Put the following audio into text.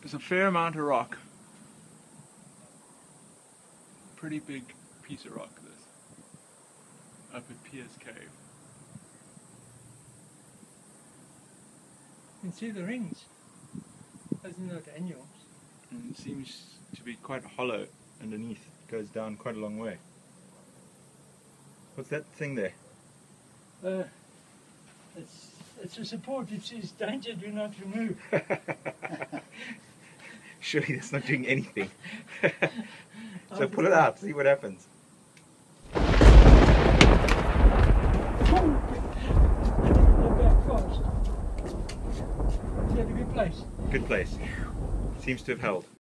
There's a fair amount of rock. Pretty big piece of rock this. Up at Pierce Cave. You can see the rings. Those are not annuals. And it seems to be quite hollow underneath. It goes down quite a long way. What's that thing there? It's a support. It says danger, do not remove. Surely that's not doing anything. So pull it out, see what happens. Go back fast. Is that a good place? Good place. Seems to have held.